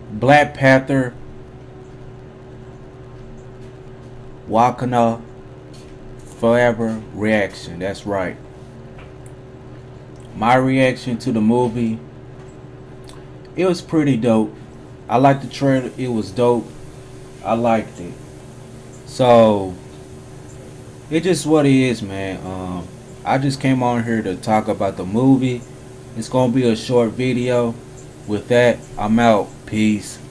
Black Panther Wakanda Forever reaction. That's right. My reaction to the movie, it was pretty dope. I liked the trailer. It was dope. I liked it. So it's just what it is, man. I just came on here to talk about the movie. It's gonna be a short video. With that, I'm out. Peace.